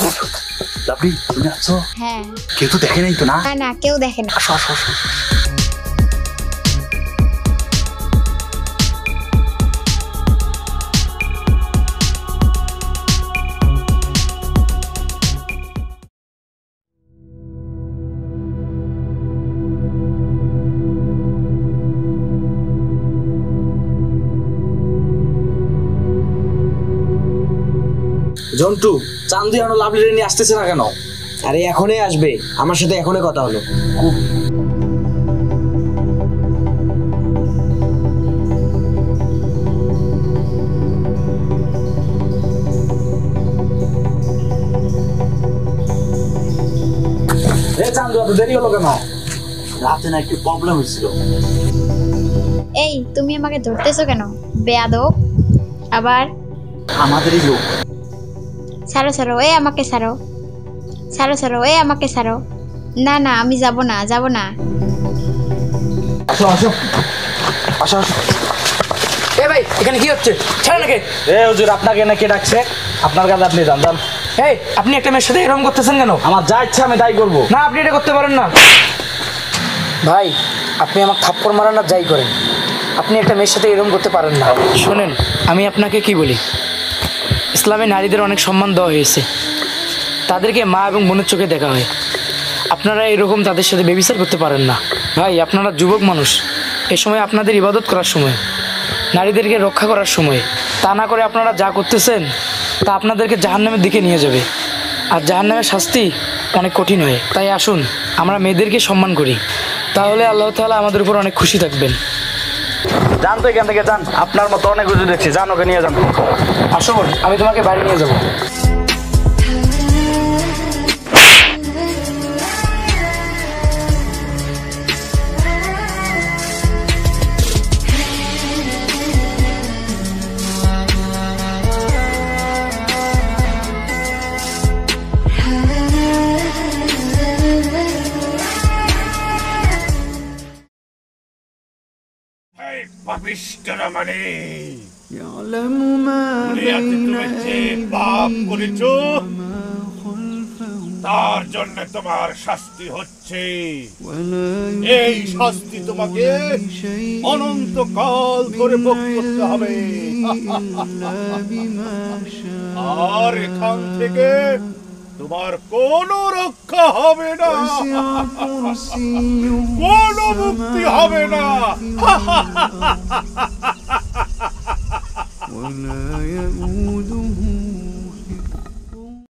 Lovely তুমি আছো? হ্যাঁ। কেউ তো দেখে নাই তো? না না কেউ দেখে না। আসো আসো আসো। জন্টু, চান্দু এখনো লাভলি নিয়ে আসতেছে না কেন? আরে এখনই আসবে, আমার সাথে এখনই কথা হলো। চান্দু এত দেরি হলো কেন? রাতে না একটু প্রবলেম হয়েছিল। এই তুমি আমাকে ধরতেছো কেন বেয়াদব? আবার আমাদেরই লোক। ছাড়ো ছাড়ো, এই আমাকে ছাড়ো, ছাড়ো ছাড়ো, এই আমাকে ছাড়ো। না না আমি যাব না, যাব না। আসো আসো আসো আসো। এ ভাই, এখানে কি হচ্ছে? ছাড়ো নাকি? এ হুজুর, আপনাকে না কে ডাকছে? আপনার কাছে আপনি যান যান। এই, আপনি একটা মেয়ের সাথে এরকম করতেছেন কেন? আমার যা ইচ্ছা আমি তাই করবো। না, আপনি এটা করতে পারেন না। ভাই, আপনি আমাকে থাপ্পড় মারান না যাই করেন, আপনি একটা মেয়ের সাথে এরকম করতে পারেন না। শোনেন, আমি আপনাকে কি বলি, ইসলামে নারীদের অনেক সম্মান দেওয়া হয়েছে, তাদেরকে মা এবং বোনের চোখে দেখা হয়। আপনারা এরকম তাদের সাথে ব্যভিচার করতে পারেন না। ভাই, আপনারা যুবক মানুষ, এ সময় আপনাদের ইবাদত করার সময়, নারীদেরকে রক্ষা করার সময়। তা না করে আপনারা যা করতেছেন তা আপনাদেরকে জাহান্নামের দিকে নিয়ে যাবে, আর জাহান্নামের শাস্তি অনেক কঠিন হয়। তাই আসুন আমরা মেয়েদেরকে সম্মান করি, তাহলে আল্লাহ তাআলা আমাদের উপর অনেক খুশি থাকবেন। যান তো এখান থেকে যান, আপনার মতো অনেক হুজুর দেখছি, যান ওকে নিয়ে যান। আসুন, আমি তোমাকে বাড়ি নিয়ে যাবো। পাপিষ্ঠরা মানে তুমি যে পাপ করেছো তার জন্য তোমার শাস্তি হচ্ছে। এই শাস্তি তোমাকে অনন্তকাল ধরে ভোগ করতে হবে। আর এখান থেকে তোমার কোনো রক্ষা হবে না, কোনো মুক্তি হবে না। ولا يؤوده